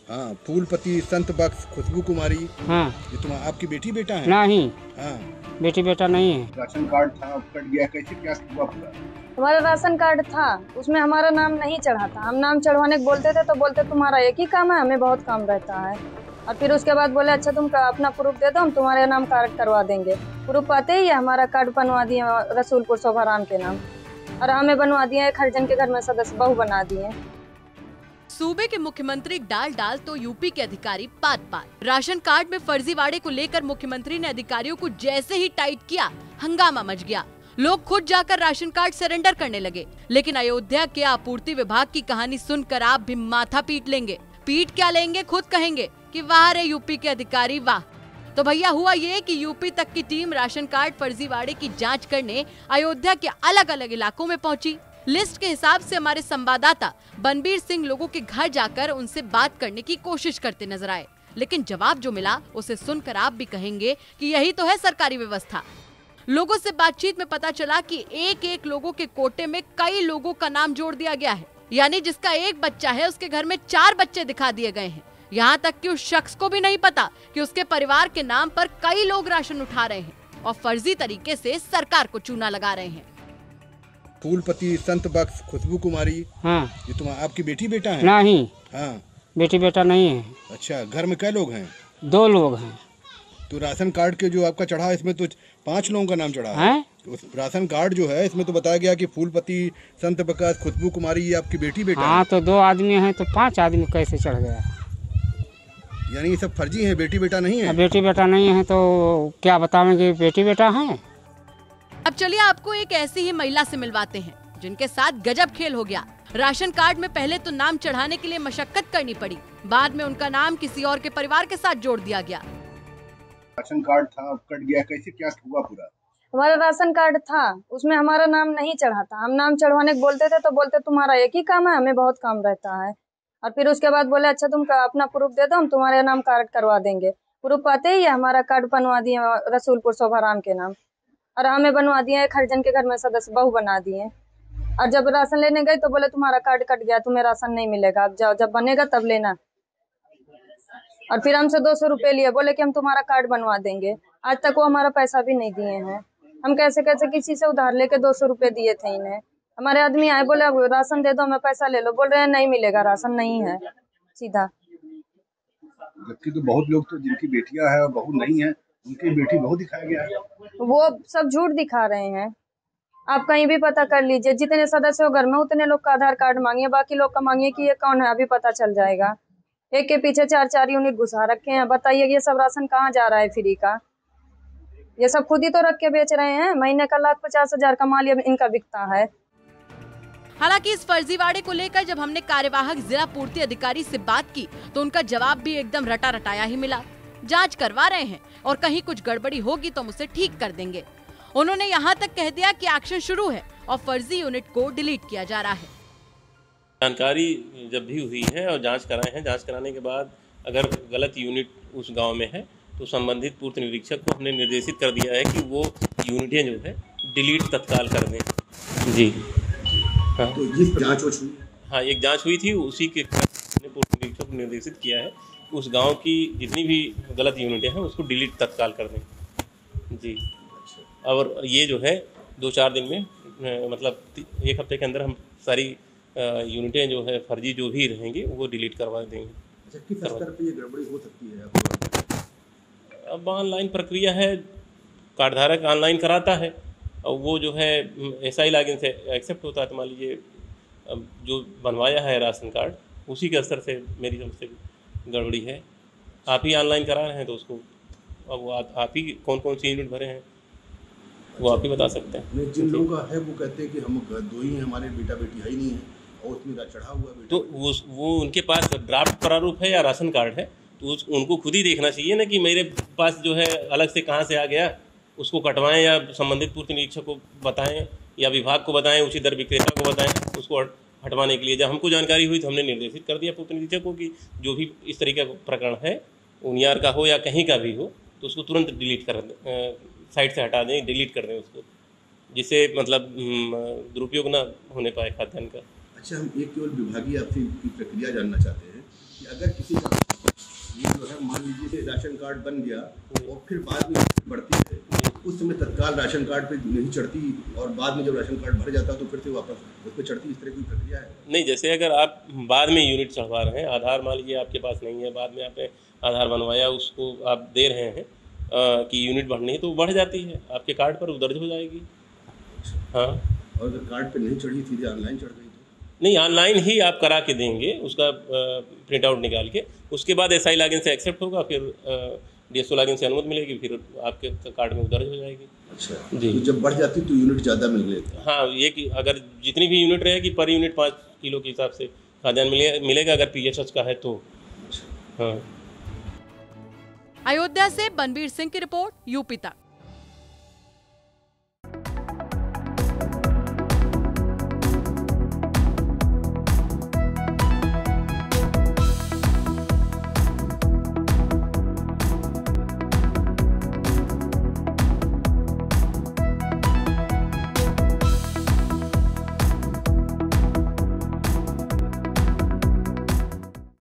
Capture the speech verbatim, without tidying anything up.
हाँ, फूलपति, संत बख्श, खुशबू कुमारी, हाँ। ये तुम आपकी बेटी बेटा है? नहीं, हाँ। बेटी बेटा नहीं है। राशन कार्ड था, कट गया, कैसे क्या हुआ पूरा? हमारा राशन कार्ड था, उसमें हमारा नाम नहीं चढ़ा था। हम नाम चढ़वाने को बोलते थे तो बोलते तुम्हारा एक ही काम है, हमें बहुत काम रहता है। और फिर उसके बाद बोले अच्छा तुम अपना प्रूफ दे दो, हम तुम्हारे नाम कार्ड करवा देंगे। प्रूफ पाते ही हमारा कार्ड बनवा दिए रसूलपुर शोभाराम के नाम, और हमें बनवा दिए एक हरिजन के घर में सदस्य बहू बना दिए। सूबे के मुख्यमंत्री डाल डाल तो यूपी के अधिकारी पात पात। राशन कार्ड में फर्जीवाड़े को लेकर मुख्यमंत्री ने अधिकारियों को जैसे ही टाइट किया, हंगामा मच गया। लोग खुद जाकर राशन कार्ड सरेंडर करने लगे। लेकिन अयोध्या के आपूर्ति विभाग की कहानी सुनकर आप भी माथा पीट लेंगे। पीट क्या लेंगे, खुद कहेंगे कि वाह रे यूपी के अधिकारी वाह। तो भैया हुआ ये कि यूपी तक की टीम राशन कार्ड फर्जीवाड़े की जांच करने अयोध्या के अलग अलग इलाकों में पहुंची। लिस्ट के हिसाब से हमारे संवाददाता बनबीर सिंह लोगों के घर जाकर उनसे बात करने की कोशिश करते नजर आए, लेकिन जवाब जो मिला उसे सुनकर आप भी कहेंगे कि यही तो है सरकारी व्यवस्था। लोगों से बातचीत में पता चला कि एक एक लोगों के कोटे में कई लोगों का नाम जोड़ दिया गया है, यानी जिसका एक बच्चा है उसके घर में चार बच्चे दिखा दिए गए हैं। यहाँ तक कि उस शख्स को भी नहीं पता कि उसके परिवार के नाम पर कई लोग राशन उठा रहे हैं और फर्जी तरीके से सरकार को चूना लगा रहे हैं। फूलपति, संत बख्श, खुशबू कुमारी, हाँ। ये तुम आपकी बेटी बेटा है? नहीं, हाँ। बेटी बेटा नहीं है। अच्छा, घर में कै लोग हैं? दो लोग हैं। तो राशन कार्ड के जो आपका चढ़ा इसमें तो पांच लोगों का नाम चढ़ा है, है? उस राशन कार्ड जो है इसमें तो बताया गया कि फूलपति, संत बख्श, खुशबू कुमारी ये आपकी बेटी बेटा हाँ है। तो दो आदमी हैं तो पांच आदमी कैसे चढ़ गया? यानी ये सब फर्जी है, बेटी बेटा नहीं है? बेटी बेटा नहीं है तो क्या बतावेंगे बेटी बेटा है? अब चलिए आपको एक ऐसी ही महिला से मिलवाते हैं जिनके साथ गजब खेल हो गया। राशन कार्ड में पहले तो नाम चढ़ाने के लिए मशक्कत करनी पड़ी, बाद में उनका नाम किसी और के परिवार के साथ जोड़ दिया गया। राशन कार्ड था, कट गया, कैसे क्या हुआ पूरा? हमारा राशन कार्ड था, उसमें हमारा नाम नहीं चढ़ा था। हम नाम चढ़वाने को बोलते थे तो बोलते तुम्हारा एक ही काम है, हमें बहुत काम रहता है। और फिर उसके बाद बोले अच्छा तुम अपना प्रूफ दे दो, हम तुम्हारे नाम कार्ड करवा देंगे। प्रूफ पाते ही हमारा कार्ड बनवा दिए रसूलपुर शोभाराम के नाम, और हमें बनवा दिए एक हरिजन के घर में सदस्य बहू बना दिए। और जब राशन लेने गए तो बोले तुम्हारा कार्ड कट गया, तुम्हें राशन नहीं मिलेगा, अब जाओ जब बनेगा तब लेना। और फिर हमसे दो सौ रुपये लिए, बोले कि हम तुम्हारा कार्ड बनवा देंगे। आज तक वो हमारा पैसा भी नहीं दिए हैं। हम कैसे कैसे किसी से उधार लेके दो सौ रुपये दिए थे इन्हें। हमारे आदमी आए, बोले अब राशन दे दो, हमें पैसा ले लो। बोल रहे हैं नहीं मिलेगा, राशन नहीं है सीधा। जबकि तो बहुत लोग तो जिनकी बेटियां हैं बहू नहीं है, उनकी बेटी बहू दिखाया गया है। वो सब झूठ दिखा रहे हैं। आप कहीं भी पता कर लीजिए, जितने सदस्य हो घर में उतने लोग का आधार कार्ड मांगिए, बाकी लोग का मांगिए कि ये कौन है, अभी पता चल जाएगा। एक के पीछे चार चार यूनिट घुसा रखे हैं। बताइए ये सब राशन कहाँ जा रहा है फ्री का? ये सब खुद ही तो रख के बेच रहे हैं। महीने का लाख पचास हजार का माल इनका बिकता है। हालांकि इस फर्जीवाड़े को लेकर जब हमने कार्यवाहक जिला पूर्ति अधिकारी से बात की तो उनका जवाब भी एकदम रटा रटाया ही मिला। जांच करवा रहे हैं और कहीं कुछ गड़बड़ी होगी तो हम उसे ठीक कर देंगे। उन्होंने यहाँ तक कह दिया कि एक्शन शुरू है और फर्जी यूनिट को डिलीट किया जा रहा है। जानकारी जब भी हुई है और जांच कराए हैं, जांच कराने के बाद अगर गलत यूनिट उस गांव में है तो संबंधित पूर्ति निरीक्षक को हमने निर्देशित कर दिया है कि वो यूनिटें जो है डिलीट तत्काल कर दें। जी हाँ, तो ये जांच हुई? हाँ, एक जांच हुई थी, उसी के हमने पूर्ति निरीक्षक को निर्देशित किया है उस गांव की जितनी भी गलत यूनिटें हैं उसको डिलीट तत्काल कर दें। जी, और ये जो है दो चार दिन में मतलब एक हफ्ते के अंदर हम सारी यूनिटें जो है फर्जी जो भी रहेंगी वो डिलीट करवा देंगे। किस स्तर पे ये गड़बड़ी हो सकती है? अब ऑनलाइन प्रक्रिया है, कार्डधारक ऑनलाइन कराता है और वो जो है एसआई लॉगिन से एक्सेप्ट होता है। तो मान लीजिए अब जो बनवाया है राशन कार्ड उसी के स्तर से मेरी तरफ से गड़बड़ी है। आप ही ऑनलाइन करा रहे हैं तो उसको अब वो आप, आप ही कौन कौन सी यूनिट भरे हैं वो आप ही बता सकते हैं। जिन लोगों का है वो कहते हैं कि हम दो ही हैं, हमारे बेटा बेटी है ही नहीं है और उसमें चढ़ा हुआ बेटा। तो वो वो उनके पास ड्राफ्ट प्रारूप है या राशन कार्ड है तो उस, उनको खुद ही देखना चाहिए ना कि मेरे पास जो है अलग से कहाँ से आ गया, उसको कटवाएं या संबंधित पूर्ति निरीक्षक को बताएं या विभाग को बताएं, उसी दर विक्रेता को बताएं उसको हटवाने के लिए। जब हमको जानकारी हुई तो हमने निर्देशित कर दिया पूर्ति निरीक्षक को कि जो भी इस तरीके का प्रकरण है, उनियार का हो या कहीं का भी हो, तो उसको तुरंत डिलीट कर साइट से हटा दें, डिलीट कर दें उसको, जिससे मतलब दुरुपयोग ना होने पाए खाद्यान्न का। अच्छा, हम एक केवल विभागीय आपसे प्रक्रिया जानना चाहते हैं कि अगर किसी का ये जो है मान लीजिए राशन कार्ड बन गया और फिर बाद में बढ़ती है, उस समय तत्काल राशन कार्ड पे नहीं चढ़ती और बाद में जब राशन कार्ड भर जाता तो फिर से वापस उस पर चढ़ती, इस तरह की प्रक्रिया है? नहीं, जैसे अगर आप बाद में यूनिट चढ़वा रहे हैं, आधार मान लीजिए आपके पास नहीं है, बाद में आपने आधार बनवाया, उसको आप दे रहे हैं आ, कि यूनिट बढ़नी है, तो वो बढ़ जाती है, आपके कार्ड पर वो दर्ज हो जाएगी। हाँ, और अगर कार्ड पे नहीं चढ़ी, सीधे ऑनलाइन चढ़ गई तो? नहीं, ऑनलाइन ही आप करा के देंगे, उसका प्रिंट आउट निकाल के, उसके बाद एसआई लॉगिन से एक्सेप्ट होगा, फिर डीएसओ लॉगिन से अनुमति मिलेगी, फिर आपके कार्ड में दर्ज हो जाएगी। अच्छा जी। तो जब बढ़ जाती तो यूनिट ज़्यादा मिल लेता? हाँ, ये कि अगर जितनी भी यूनिट रहेगी पर यूनिट पाँच किलो के हिसाब से खाद्यान्न मिले मिलेगा अगर पीएचएच का है तो। हाँ। अयोध्या से बनवीर सिंह की रिपोर्ट, यूपी तक।